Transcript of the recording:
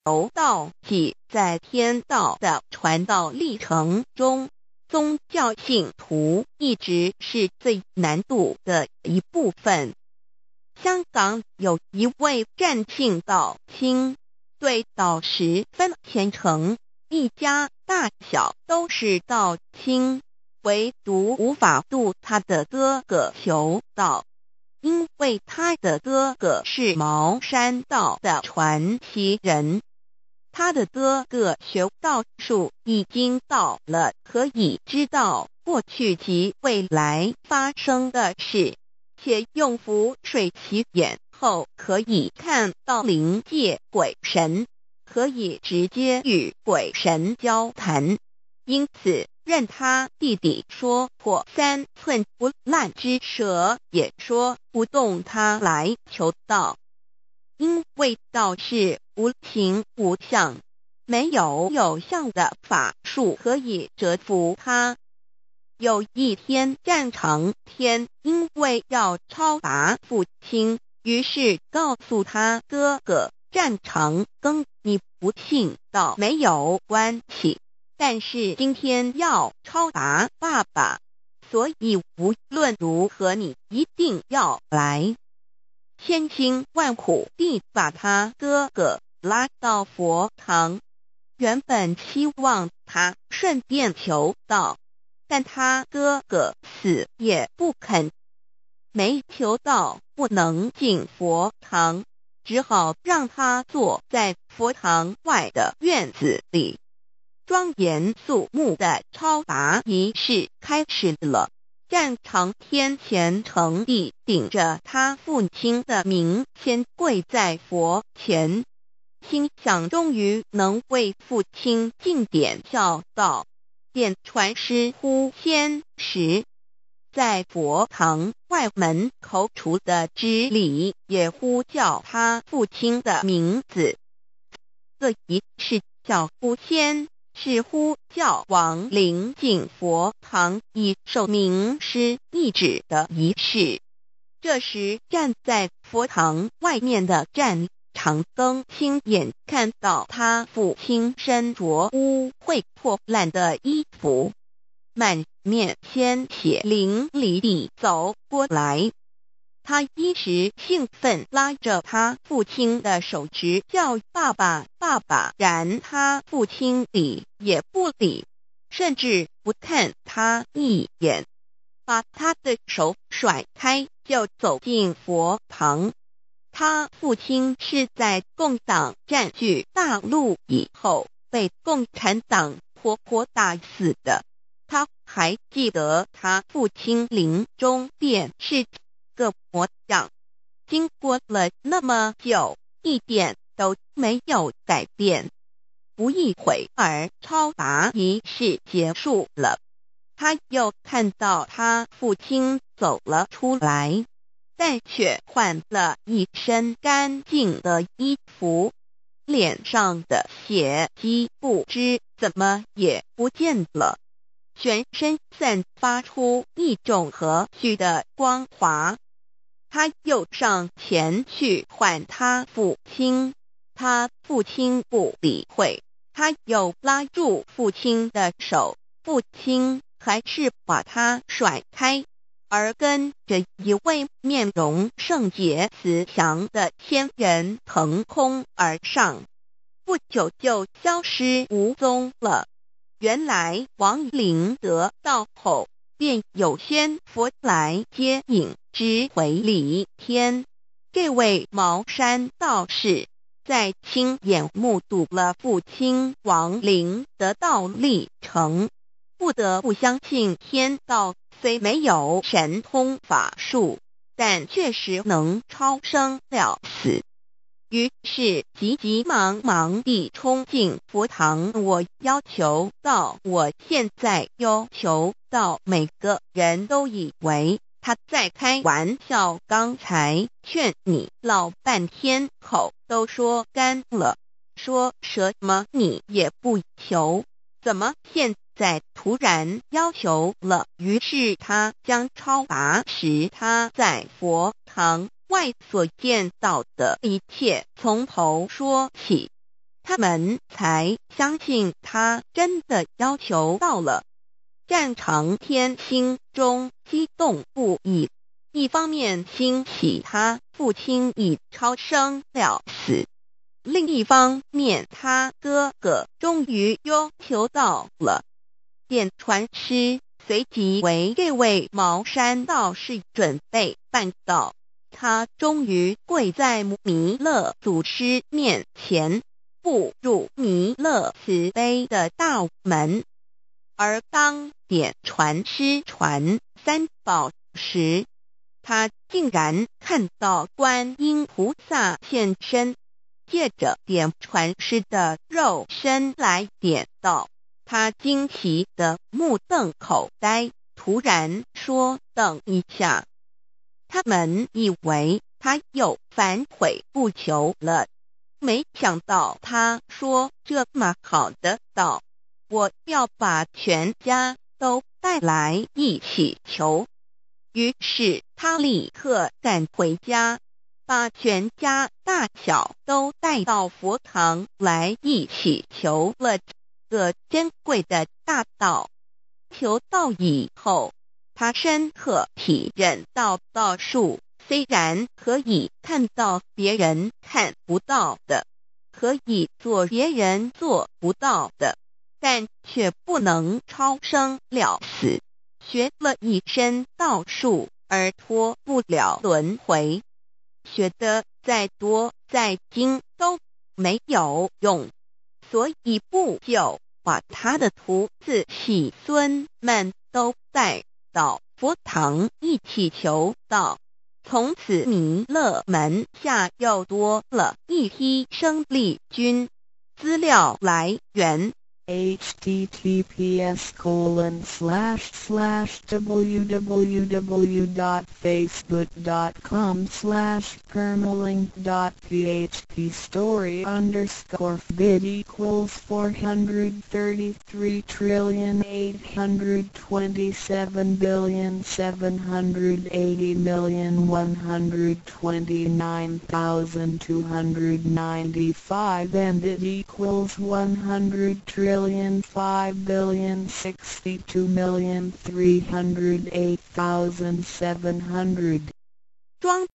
由道济在天道的传道历程中，宗教信徒一直是最难度的一部分。香港有一位占庆道亲，对道十分虔诚，一家大小都是道亲，唯独无法度他的哥哥求道。因为他的哥哥是茅山道的传奇人，他的哥哥学道术已经到了可以知道过去及未来发生的事，且用符水洗眼后可以看到灵界鬼神，可以直接与鬼神交谈，因此任他弟弟说破3寸不烂之舌，也说不动他来求道。因为道是无形无相，没有有相的法术可以折服他。有一天，占长天因为要超拔父亲，于是告诉他哥哥占长庚，你不信道没有关系，但是今天要超拔爸爸，所以无论如何你一定要来。千辛万苦地把他哥哥拉到佛堂，原本希望他顺便求道，但他哥哥死也不肯，没求道不能进佛堂，只好让他坐在佛堂外的院子里。庄严肃穆的超拔仪式开始了。占长天虔诚地顶着他父亲的名，先跪在佛前，心想终于能为父亲尽点孝道，便传师呼仙时，在佛堂外门口处的支里也呼叫他父亲的名字。这仪式叫呼仙，是呼叫亡灵进佛堂以受名师意旨的仪式。这时站在佛堂外面的占长庚亲眼看到他父亲身着污秽破烂的衣服，满面鲜血淋漓地走过来。他一时兴奋，拉着他父亲的手直叫爸爸爸爸，然他父亲理也不理，甚至不看他一眼，把他的手甩开就走进佛堂。他父亲是在共党占据大陆以后被共产党活活打死的，他还记得他父亲临终便是个模样，经过了那么久，一点都没有改变。不一会儿，超拔仪式结束了，他又看到他父亲走了出来，但却换了一身干净的衣服，脸上的血迹不知怎么也不见了，全身散发出一种和煦的光华。他又上前去唤他父亲，他父亲不理会，他又拉住父亲的手，父亲还是把他甩开，而跟着一位面容圣洁慈祥的仙人腾空而上，不久就消失无踪了。原来亡灵得道后，便有仙佛来接引，直回离天。这位茅山道士在亲眼目睹了父亲亡灵得道历程，不得不相信天道虽没有神通法术，但确实能超生了死。于是急急忙忙地冲进佛堂，我要求道，我现在要求道。每个人都以为他在开玩笑，刚才劝你老半天，口都说干了，说什么你也不求，怎么现在突然要求了？于是他将超拔时他在佛堂外所见到的一切从头说起。他他们才相信他真的要求到了。战长天心中激动不已，一方面欣喜他父亲已超生了死，另一方面他哥哥终于要求到了。便传师随即为这位茅山道士准备办道，他终于跪在弥勒祖师面前，步入弥勒慈悲的大门。而当点传师传三宝时，他竟然看到观音菩萨现身，借着点传师的肉身来点道。他惊奇的目瞪口呆，突然说：“等一下！”他们以为他又反悔不求了，没想到他说这么好的道，我要把全家都带来一起求。于是他立刻赶回家，把全家大小都带到佛堂来一起求了个珍贵的大道。求道以后，他深刻体认到道术虽然可以看到别人看不到的，可以做别人做不到的，但却不能超生了死。学了一身道术而脱不了轮回，学得再多再精都没有用，所以不久把他的徒子媳孙们都带到佛堂一起求道。从此弥勒门下又多了一批生力军。资料来源 https://www.facebook.com/permalink.php story_bit equals 433,827,780,129,295 and it equals 100,005,062,308,700. 装